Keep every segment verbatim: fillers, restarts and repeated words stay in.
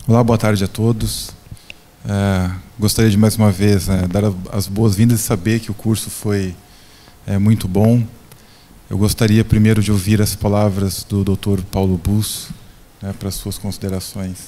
Olá, boa tarde a todos. É, gostaria de mais uma vez é, dar as boas-vindas e saber que o curso foi é, muito bom. Eu gostaria primeiro de ouvir as palavras do doutor Paulo Bus, né, para as suas considerações.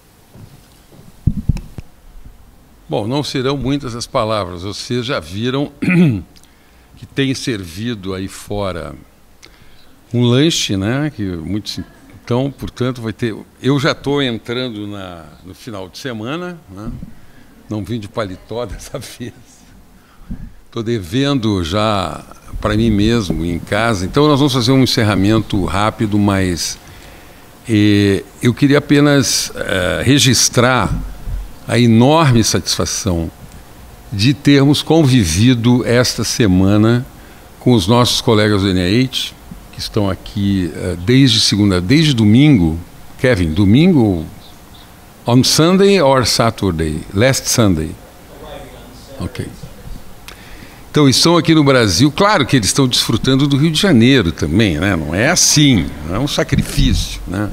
Bom, não serão muitas as palavras. Vocês já viram que tem servido aí fora um lanche, né? Que muito sim. Então, portanto, vai ter. Eu já estou entrando na, no final de semana, né? Não vim de paletó dessa vez. Estou devendo já para mim mesmo em casa. Então, nós vamos fazer um encerramento rápido, mas eh, eu queria apenas eh, registrar a enorme satisfação de termos convivido esta semana com os nossos colegas do N I H, que estão aqui uh, desde segunda, desde domingo. Kevin, domingo? On Sunday or Saturday? Last Sunday. Ok. Então, estão aqui no Brasil. Claro que eles estão desfrutando do Rio de Janeiro também, né? Não é assim, não é um sacrifício, né?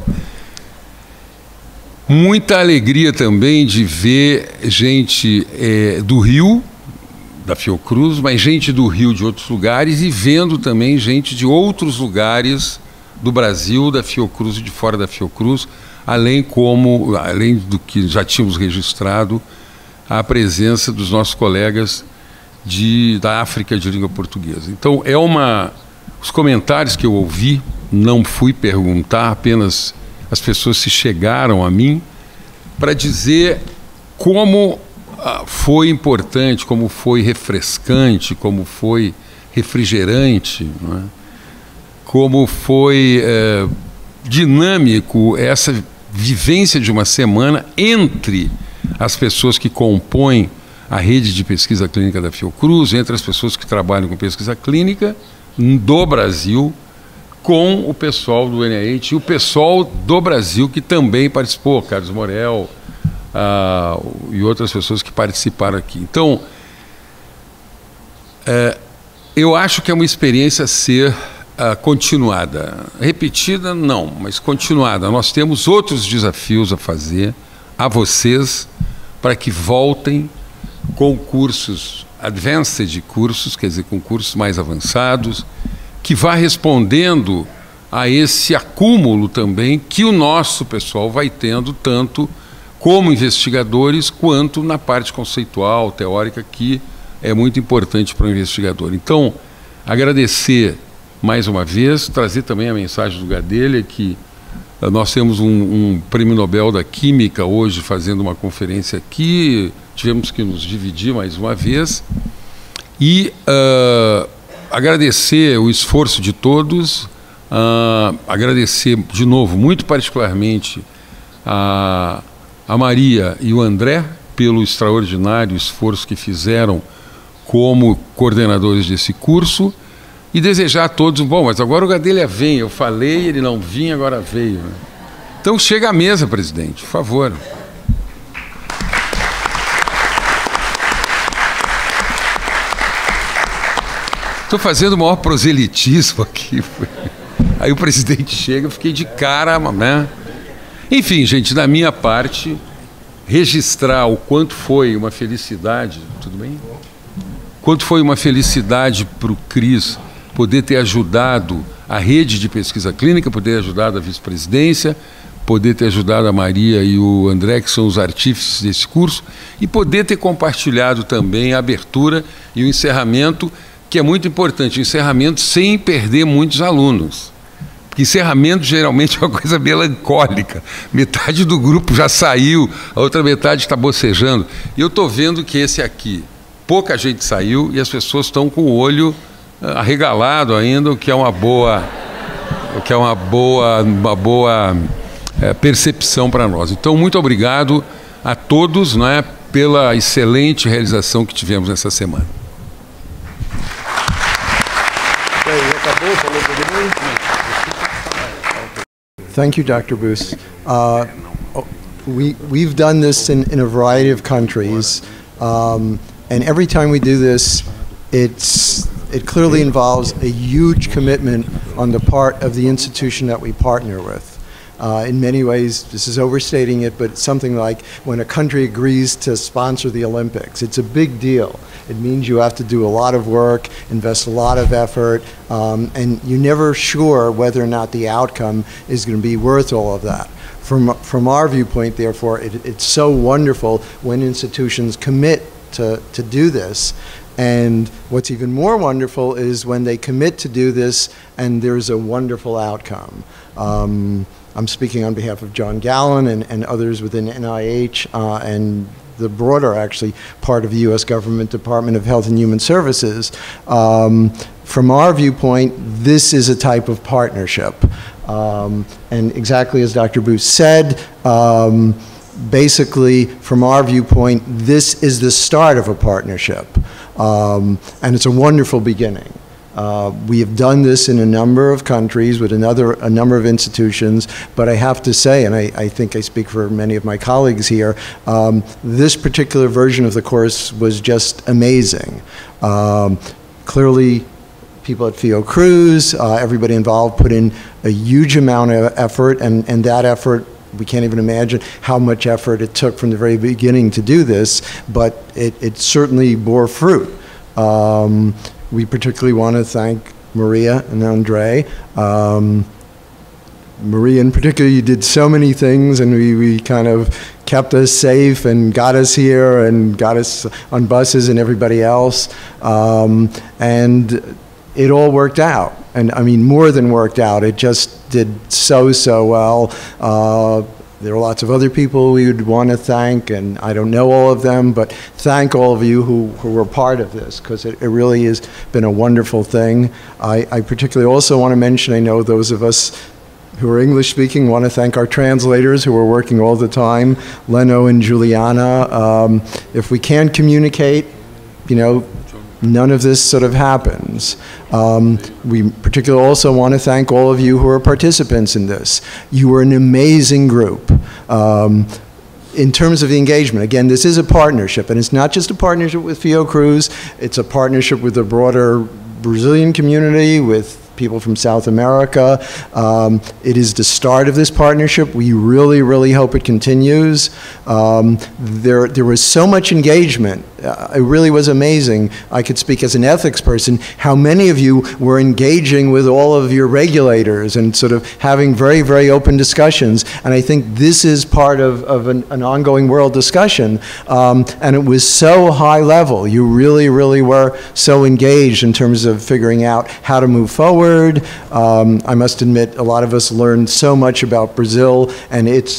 Muita alegria também de ver gente é, do Rio, da Fiocruz, mas gente do Rio de outros lugares, e vendo também gente de outros lugares do Brasil, da Fiocruz e de fora da Fiocruz, além, como, além do que já tínhamos registrado, a presença dos nossos colegas de, da África de língua portuguesa. Então, é uma... Os comentários que eu ouvi, não fui perguntar, apenas as pessoas se chegaram a mim para dizer como ah, foi importante, como foi refrescante, como foi refrigerante, não é? Como foi eh, dinâmico essa vivência de uma semana entre as pessoas que compõem a rede de pesquisa clínica da Fiocruz, entre as pessoas que trabalham com pesquisa clínica do Brasil, com o pessoal do N I H e o pessoal do Brasil que também participou, Carlos Morel uh, e outras pessoas que participaram aqui. Então, uh, eu acho que é uma experiência a ser uh, continuada. Repetida, não, mas continuada. Nós temos outros desafios a fazer a vocês para que voltem com cursos advanced, cursos, quer dizer, com cursos mais avançados, que vá respondendo a esse acúmulo também que o nosso pessoal vai tendo, tanto como investigadores, quanto na parte conceitual, teórica, que é muito importante para o investigador. Então, agradecer mais uma vez, trazer também a mensagem do Gadelha, que nós temos um, um prêmio Nobel da Química hoje fazendo uma conferência aqui, tivemos que nos dividir mais uma vez, e... Uh, agradecer o esforço de todos, uh, agradecer de novo, muito particularmente, a, a Maria e o André pelo extraordinário esforço que fizeram como coordenadores desse curso, e desejar a todos, bom, mas agora o Gadelha vem, eu falei, ele não vinha, agora veio. Então chega à mesa, presidente, por favor. Estou fazendo o maior proselitismo aqui. Aí o presidente chega, eu fiquei de cara, né? Enfim, gente, da minha parte, registrar o quanto foi uma felicidade, tudo bem? Quanto foi uma felicidade para o Cris poder ter ajudado a rede de pesquisa clínica, poder ter ajudado a vice-presidência, poder ter ajudado a Maria e o André, que são os artífices desse curso, e poder ter compartilhado também a abertura e o encerramento, que é muito importante, o encerramento sem perder muitos alunos. Porque encerramento geralmente é uma coisa melancólica. Metade do grupo já saiu, a outra metade está bocejando. E eu estou vendo que esse aqui, pouca gente saiu e as pessoas estão com o olho arregalado ainda, o que é uma boa, o que é uma boa, uma boa é, percepção para nós. Então, muito obrigado a todos, né, pela excelente realização que tivemos nessa semana. Thank you, Doctor Bus. Uh, we, we've done this in, in a variety of countries, um, and every time we do this, it's, it clearly involves a huge commitment on the part of the institution that we partner with. Uh, in many ways, this is overstating it, but it's something like when a country agrees to sponsor the Olympics. It's a big deal. It means you have to do a lot of work, invest a lot of effort, um, and you're never sure whether or not the outcome is going to be worth all of that. From, from our viewpoint, therefore, it, it's so wonderful when institutions commit to, to do this. And what's even more wonderful is when they commit to do this and there's a wonderful outcome. Um, I'm speaking on behalf of John Gallen and, and others within N I H uh, and the broader, actually, part of the U S government Department of Health and Human Services. Um, from our viewpoint, this is a type of partnership. Um, and exactly as Doctor Booth said, um, basically, from our viewpoint, this is the start of a partnership. Um, and it's a wonderful beginning. Uh, we have done this in a number of countries with another, a number of institutions, but I have to say, and I, I think I speak for many of my colleagues here, um, this particular version of the course was just amazing. Um, clearly, people at Fiocruz, uh, everybody involved put in a huge amount of effort, and, and that effort, we can't even imagine how much effort it took from the very beginning to do this, but it, it certainly bore fruit. Um, we particularly want to thank Maria and Andre. Um, Maria in particular, you did so many things, and we, we kind of kept us safe and got us here and got us on buses and everybody else. Um, and it all worked out. And I mean, more than worked out. It just did so, so well. Uh, there are lots of other people we would want to thank, and I don't know all of them, but thank all of you who, who were part of this, because it, it really has been a wonderful thing. I, I particularly also want to mention, I know those of us who are English speaking want to thank our translators who are working all the time, Leno and Juliana. Um, if we can't communicate, you know, none of this sort of happens. Um, we particularly also want to thank all of you who are participants in this. You were an amazing group. Um, in terms of the engagement, again, this is a partnership, and it's not just a partnership with Fiocruz, it's a partnership with the broader Brazilian community, with people from South America. Um, it is the start of this partnership. We really, really hope it continues. Um, there, there was so much engagement. Uh, it really was amazing. I could speak as an ethics person, how many of you were engaging with all of your regulators and sort of having very, very open discussions. And I think this is part of, of an, an ongoing world discussion. Um, and it was so high level. You really, really were so engaged in terms of figuring out how to move forward. Um, I must admit, a lot of us learned so much about Brazil and its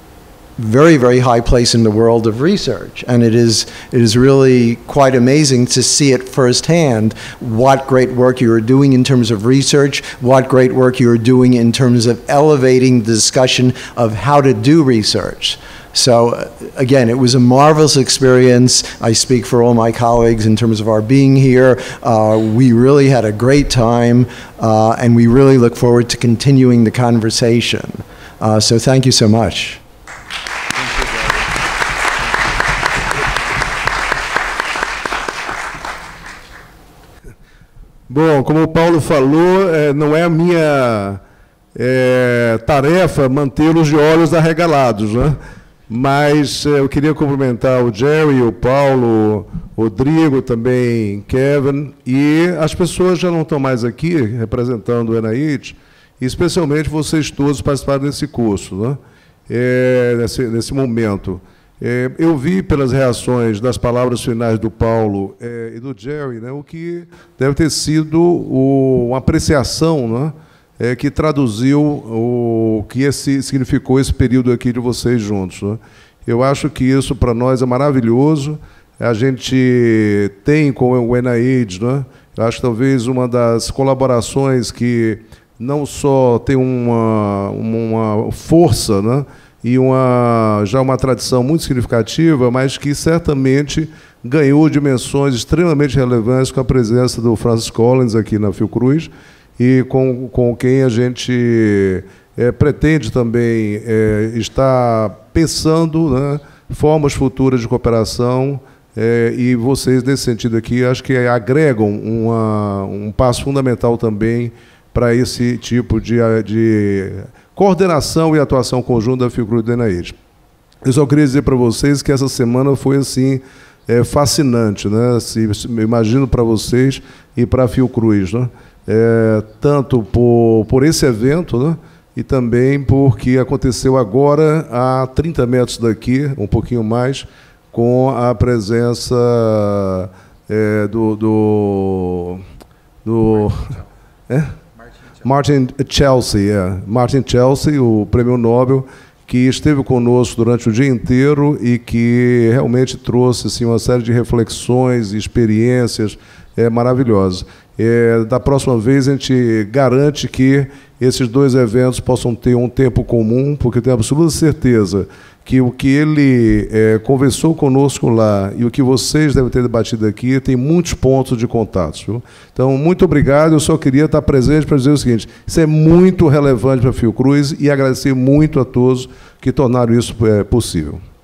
very, very high place in the world of research. And it is, it is really quite amazing to see it firsthand, what great work you are doing in terms of research, what great work you are doing in terms of elevating the discussion of how to do research. So again, it was a marvelous experience. I speak for all my colleagues in terms of our being here. Uh, we really had a great time, uh, and we really look forward to continuing the conversation. Uh, so thank you so much. Bom, como o Paulo falou, é, não é a minha é, tarefa mantê-los de olhos arregalados, né? Mas eu queria cumprimentar o Jerry, o Paulo, o Rodrigo, também Kevin, e as pessoas já não estão mais aqui representando o N I H, especialmente vocês todos participaram desse curso, né? É, nesse, nesse momento. É, eu vi pelas reações das palavras finais do Paulo é, e do Jerry, né, o que deve ter sido o, uma apreciação, né, É, que traduziu o que esse, significou esse período aqui de vocês juntos, né? Eu acho que isso para nós é maravilhoso. A gente tem com o N I H, né? Eu acho que talvez uma das colaborações que não só tem uma, uma força, né? E uma, já uma tradição muito significativa, mas que certamente ganhou dimensões extremamente relevantes com a presença do Francis Collins aqui na Fiocruz, e com, com quem a gente é, pretende também é, estar pensando, né, formas futuras de cooperação, é, e vocês, nesse sentido aqui, acho que agregam uma, um passo fundamental também para esse tipo de, de coordenação e atuação conjunta da Fiocruz e do Enaid. Eu só queria dizer para vocês que essa semana foi assim é, fascinante, né? Se, imagino para vocês e para a Fiocruz, né? É, tanto por, por esse evento, né? E também porque aconteceu agora a trinta metros daqui, um pouquinho mais, com a presença é, do, do, do é? Martin Chelsea, é. Martin Chelsea, o prêmio Nobel, que esteve conosco durante o dia inteiro e que realmente trouxe assim, uma série de reflexões e experiências é, maravilhosas. É, da próxima vez a gente garante que esses dois eventos possam ter um tempo comum, porque eu tenho absoluta certeza que o que ele é, conversou conosco lá e o que vocês devem ter debatido aqui tem muitos pontos de contato. Viu? Então, muito obrigado. Eu só queria estar presente para dizer o seguinte, isso é muito relevante para a Fiocruz e agradecer muito a todos que tornaram isso é, possível.